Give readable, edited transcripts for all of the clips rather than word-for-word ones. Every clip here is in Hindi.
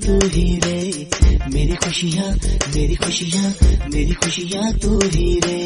तू ही रे, मेरी खुशियाँ मेरी खुशियाँ मेरी खुशियाँ तू ही रे।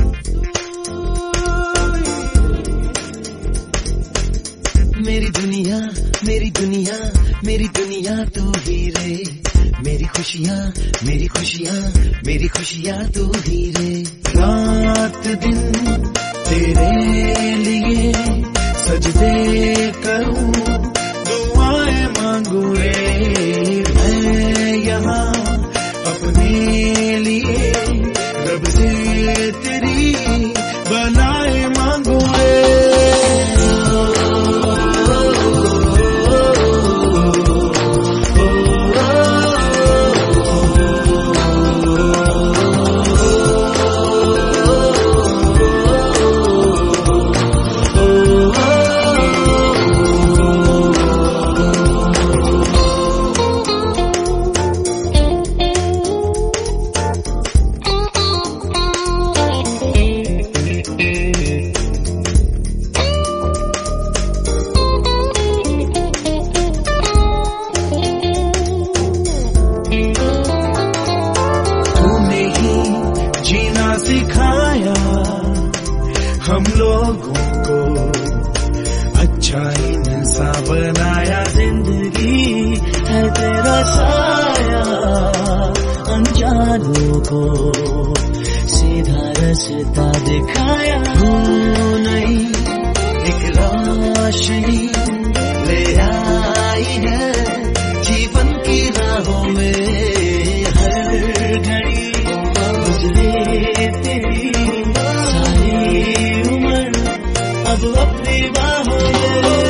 मेरी दुनिया मेरी दुनिया मेरी दुनिया तू ही रे, मेरी खुशियाँ मेरी खुशियाँ मेरी खुशियाँ तू ही रे। रात दिन तेरे लिए सजदे करूं, दुआएं मांगू रे मैं यहाँ अपने लिए, रब से तेरी बनाए मांगू रे। सिखाया हम लोगों को, अच्छा इंसान बनाया, जिंदगी है तेरा साया, अनजानों को सीधा रास्ता दिखाया। तू नहीं एक रोशनी ले आई है जीवन की राहों में, हर घड़ी तेरी सारी उम्र अब अपनी बाहों में।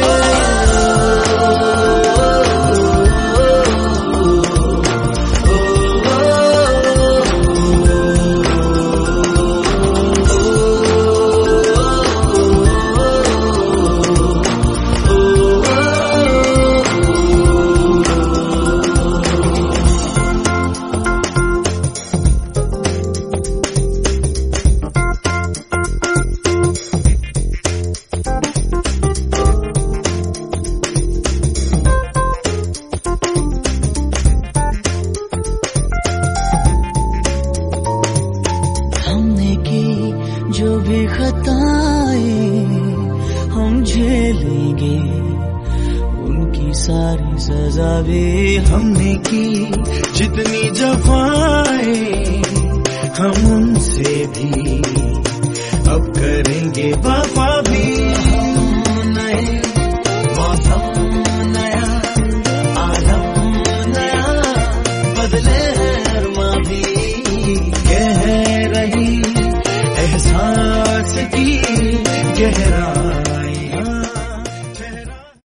जो भी खताएं हम झेलेंगे, उनकी सारी सजा भी हमने की, जितनी जफाएं हम उनसे भी